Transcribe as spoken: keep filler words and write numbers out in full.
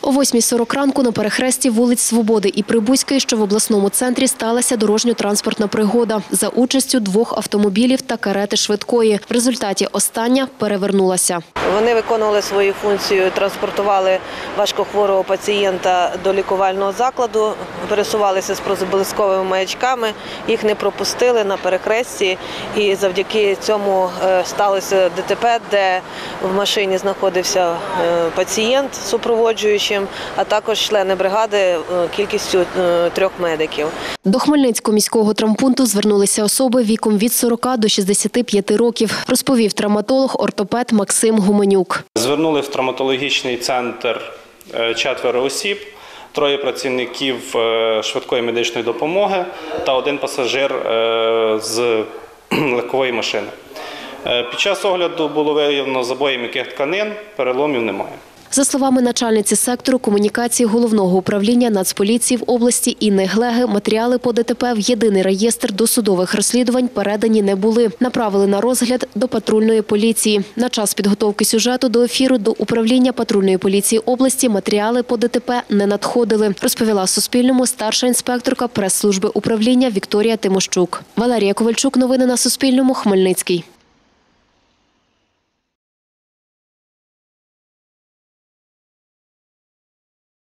О восьмій сорок ранку на перехресті вулиць Свободи і Прибузької, що в обласному центрі, сталася дорожньо-транспортна пригода за участю двох автомобілів та карети швидкої. В результаті остання перевернулася. Вони виконували свою функцію, транспортували важкохворого пацієнта до лікувального закладу, пересувалися з проблисковими маячками, їх не пропустили на перехресті і завдяки цьому сталося ДТП, де в машині знаходився пацієнт супроводжуючим, а також члени бригади кількістю трьох медиків. До Хмельницького міського травмпункту звернулися особи віком від сорока до шістдесяти п'яти років, розповів травматолог-ортопед Максим Гуменюк. Звернули в травматологічний центр четверо осіб, троє працівників швидкої медичної допомоги та один пасажир з легкової машини. Під час огляду було виявлено забої м'яких тканин, переломів немає. За словами начальниці сектору комунікації Головного управління Нацполіції в області Інни Глеги, матеріали по ДТП в єдиний реєстр досудових розслідувань передані не були. Направили на розгляд до патрульної поліції. На час підготовки сюжету до ефіру до управління патрульної поліції області матеріали по ДТП не надходили, розповіла Суспільному старша інспекторка прес-служби управління Вікторія Тимощук. Валерія Ковальчук. Новини на Суспільному. Хмельницький.